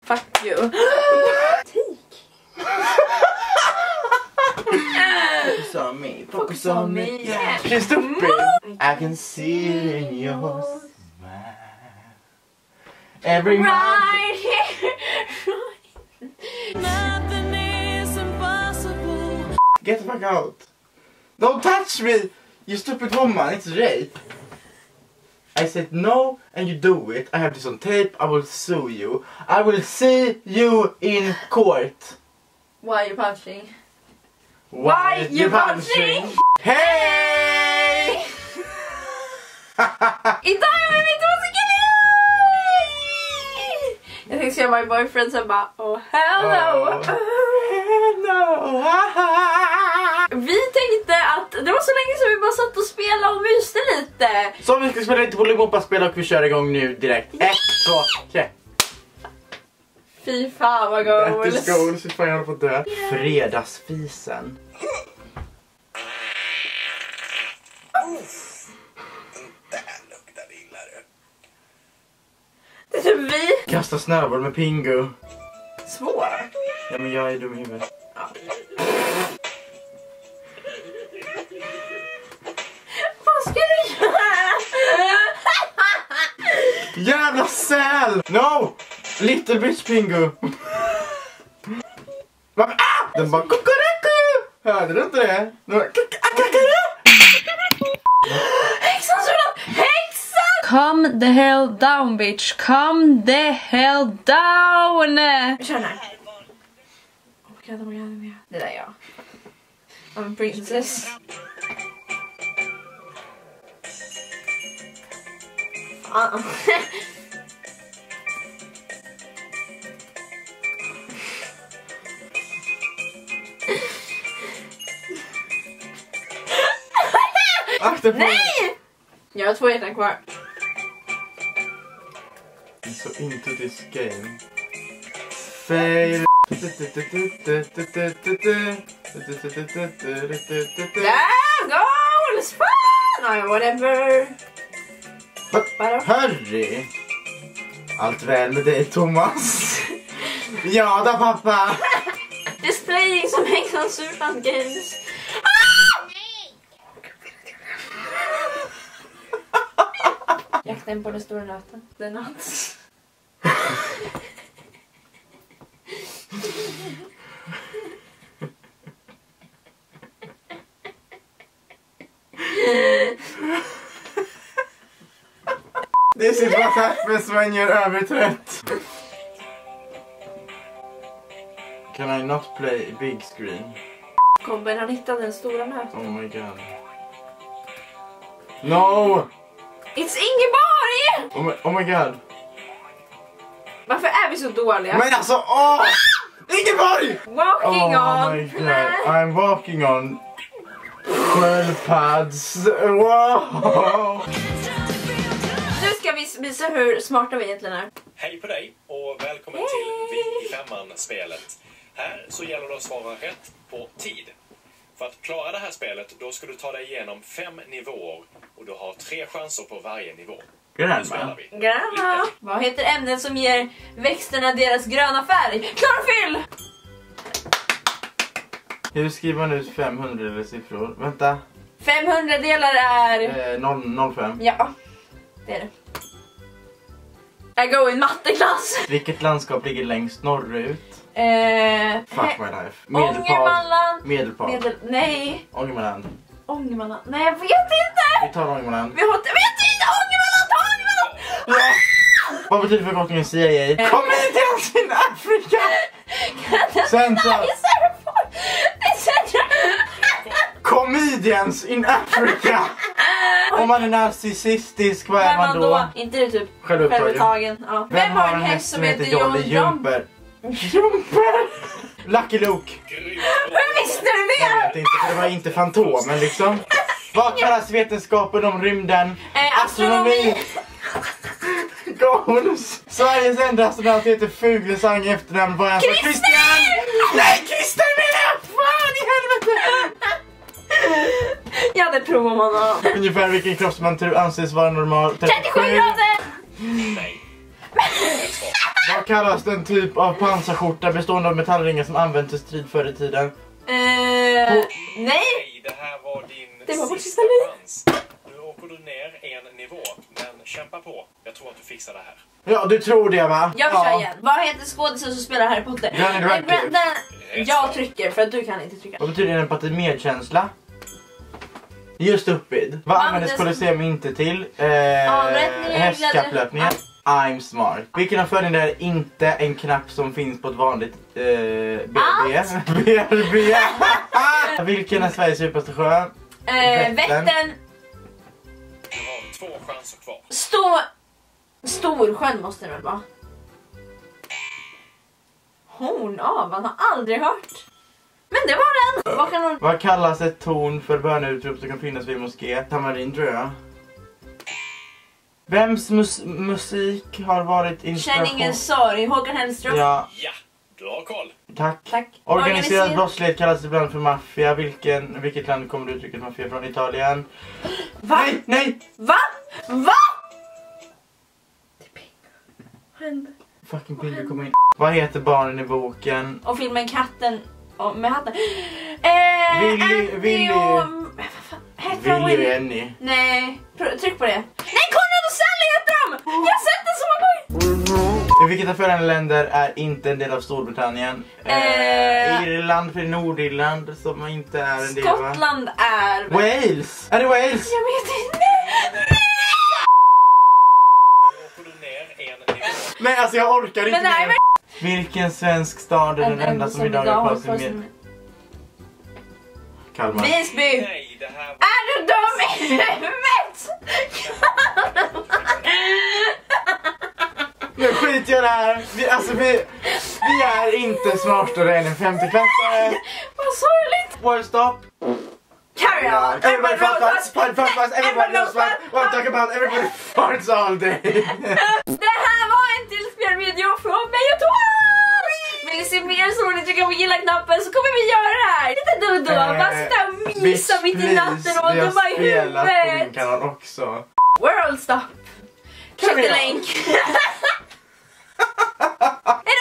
Fuck you. Focus on me, focus on me. Yeah. She's stupid. I can see it in your smile. Every right here. Nothing is impossible. Get the fuck out. Don't touch me, you stupid woman. It's rape. I said no and you do it. I have this on tape. I will sue you. I will see you in court. Why are you punching? Why you punching? Hey! Idag är vi mitt musikalier! Jag tänkte säga my boyfriend som bara oh hello. Hello. Vi tänkte att det var så länge sedan vi bara satt och spelade och myste lite. Så vi ska spela lite Bolibompa-spel och vi kör igång nu direkt. 1, 2, 3. Fy fan vad goals. That is goals, fy fan jag håller på att dö. Fredagsfisen. Det här luktar illa du. Det är typ vi. Kasta snöboll med Pingu. Svår. Ja men jag är dum i huvudet. Ja. Vad ska du göra? Jävla säl! No! Little bitch Pingu. Den bara kukureku! Hörde du inte det? Den bara Häxan sådär! Häxan! Calm the hell down bitch. Calm the hell down. Vi kör den här. Oh my god. Det där är jag. I'm a princess. akta på. Nej! Jag har 2 hjärtan kvar. I'm so into this game. Fail. Yeah, goals! Fan! No, whatever. Harry! Allt väl med dig Thomas? Ja då pappa! Displaying som Häxan Sultan Games. Jakten på den stora nöten. Den natt. This is what happens when you're övertrött. Can I not play big screen? Kommer han hitta den stora nöten? Oh my god. No! It's Ingeborg! Oh my god. Varför är vi så dåliga? Men alltså, åh! Ingeborg! Walking Oh on. my god. I'm walking on sköldpads. Wow! Nu ska vi visa hur smarta vi egentligen är. Hej på dig och välkommen till Vi i femman-spelet. Här så gäller det att svara rätt på tid. För att klara det här spelet då ska du ta dig igenom 5 nivåer och du har 3 chanser på varje nivå. Nu spelar vi. Gröna. Vad heter ämnet som ger växterna deras gröna färg? Klorofyll! Hur skriver man ut 500 eller siffror? Vänta. 500 delar är... 005. Ja, det är det. I go in matteklass. Vilket landskap ligger längst norrut? Fuck my life. Ångermanland. Medelpad. Nej. Ångermanland. Ångermanland. Nej, jag vet inte. Vi tar Ångermanland. Vi har inte... Vet inte! Ångermanland! Ta Ångermanland! Ja. Vad betyder förkortningen CIA? Comedians in Africa! Sen så... Comedians in Africa! Om man är narcissistisk, vad är man då? Inte det typ Självupptagen. Ja. Vem har en häst som heter Jolly Jumper? Jumper! Lucky Luke. Hur visste du Jag det? vet inte, för det var inte Fantomen liksom. Vad kallas vetenskapen om rymden? Astronomi. Goals! Sveriges enda astronaut heter Fuglesang i efternamn. Vad är han? Christian! Nej, Christian menar jag! Fan i helvete! Ja, det provar man då. Ungefär vilken kropp man anses vara normal. 37 grader! Nej. Var Vad kallas den typ av pansarskjorta bestående av metallringar som används i strid förr i tiden? Nej! Det här var din Det var vår sista sista chans. Nu åker du ner en nivå, men kämpa på. Jag tror att du fixar det här. Ja, du tror det va? Jag vill köra igen. Vad heter skådisen som spelar Harry Potter? Danny Radcliffe. Jag trycker för att du kan inte trycka. Vad betyder empati? Medkänsla? Just stupid. Vad användes Colosseum inte till? Hästkapplöpningen. I'm smart. Vilken av följande är inte en knapp som finns på ett vanligt BRB? BRB. Vilken är Sveriges djupaste sjö? Vättern. Du har 2 chanser kvar. Storsjön måste det väl vara? Horn av, man har aldrig hört. Men det var den. Vad kan hon... Vad kallas ett ton för böneutrop som kan finnas vid moské? Tamarin tror jag. Vems musik har varit inspiration? Känn ingen sorg, Håkan Hellström. Ja, Ja, du har koll. tack. Tack. Organiserad brottslighet kallas ibland för maffia. Vilket land kommer uttrycket maffia från? Italien? Va? Nej, nej! Va? Va? Det är pengar. Fucking Pingu kom in. Vad heter barnen i boken? Och filmen Katten med hatten. Willy och Jenny. Nej, tryck på det. Nej, Conrad och Sally heter de! Jag har sett den så många gånger. Vilket av följande länder är inte en del av Storbritannien? Irland, för Nordirland som inte är en del va? Skottland är... Wales! Är det Wales? Jag vet inte. Åker du ner en nivå. Nej, alltså jag orkar inte Men nej, mer. Vilken svensk stad är den enda som idag har på sin med... Kalmar. Visby. Nej, det här var... Är du dum i huvudet? Nu skiter jag där. Vi är inte smartare än en 50-klassare. Vad sorgligt. World stop. Carry on. Everybody farts. Everybody knows what I'm talking about. Everybody farts all day. Det här var en till spelvideo från mig och Thomas. Vill ni se mer så får ni trycka på gilla-knappen så kommer vi göra det här. Lite då. Bara sitta och mysa mitt i natten och dumma i spelat på din huvudet. kanal också. World stop. Click the link.